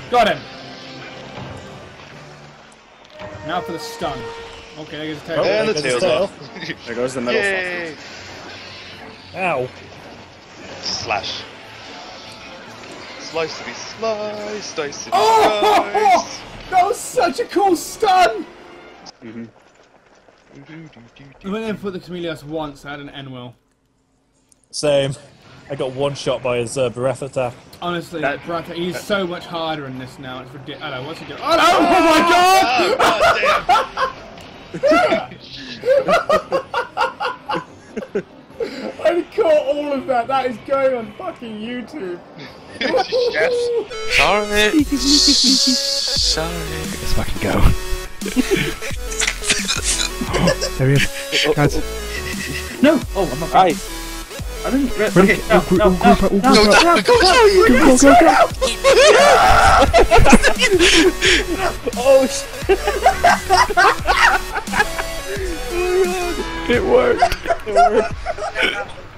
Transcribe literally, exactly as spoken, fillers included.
Got him. Now for the stun. Okay, there goes the tail. Oh, and the tail's off. There goes the middle. Yay! Ow. Slash. Slice to be sliced, dice to be Oh! sliced. That was such a cool stun! Mm-hmm. I went in for the Chameleos once, I had an N-will. Same. I got one shot by his uh, breath attack. Honestly, That- breath, he's that- so much harder in this now, it's ridiculous. Hello, what's he doing? Oh no! Oh my god! I caught all of that, that is going on fucking YouTube. Yes. Sorry. Sorry. Let's fucking go. Oh, there he is. Guys. No! Oh, I'm not right. I didn't. Run, Okay, no, all group, no, all group, no, all group, no, all no, group. no, Go, go, go, go. Oh shit! It worked. It worked.